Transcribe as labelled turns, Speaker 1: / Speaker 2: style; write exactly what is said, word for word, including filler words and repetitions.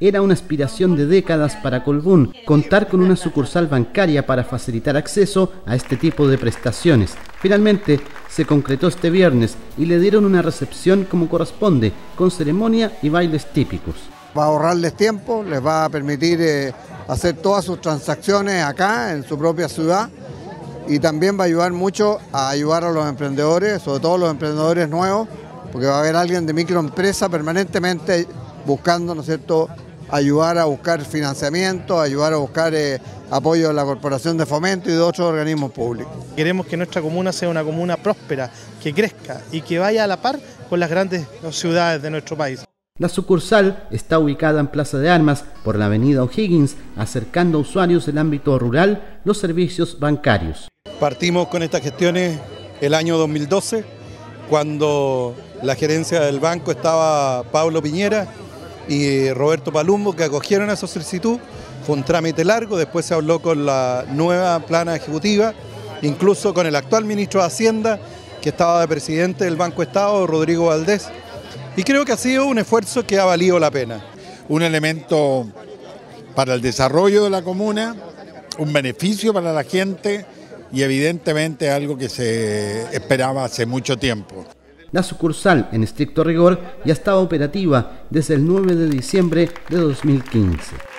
Speaker 1: Era una aspiración de décadas para Colbún contar con una sucursal bancaria para facilitar acceso a este tipo de prestaciones. Finalmente se concretó este viernes y le dieron una recepción como corresponde, con ceremonia y bailes típicos.
Speaker 2: Va a ahorrarles tiempo, les va a permitir eh, hacer todas sus transacciones acá en su propia ciudad y también va a ayudar mucho a ayudar a los emprendedores, sobre todo los emprendedores nuevos, porque va a haber alguien de microempresa permanentemente buscando, ¿no es cierto?, ayudar a buscar financiamiento, ayudar a buscar eh, apoyo de la Corporación de Fomento y de otros organismos públicos.
Speaker 3: Queremos que nuestra comuna sea una comuna próspera, que crezca y que vaya a la par con las grandes ciudades de nuestro país.
Speaker 1: La sucursal está ubicada en Plaza de Armas por la avenida O'Higgins, acercando a usuarios del ámbito rural los servicios bancarios.
Speaker 4: Partimos con estas gestiones el año dos mil doce, cuando la gerencia del banco estaba Pablo Piñera y Roberto Palumbo, que acogieron esa solicitud. Fue un trámite largo, después se habló con la nueva plana ejecutiva, incluso con el actual ministro de Hacienda, que estaba de presidente del Banco Estado, Rodrigo Valdés, y creo que ha sido un esfuerzo que ha valido la pena.
Speaker 5: Un elemento para el desarrollo de la comuna, un beneficio para la gente y evidentemente algo que se esperaba hace mucho tiempo.
Speaker 1: La sucursal, en estricto rigor, ya estaba operativa desde el nueve de diciembre de dos mil quince.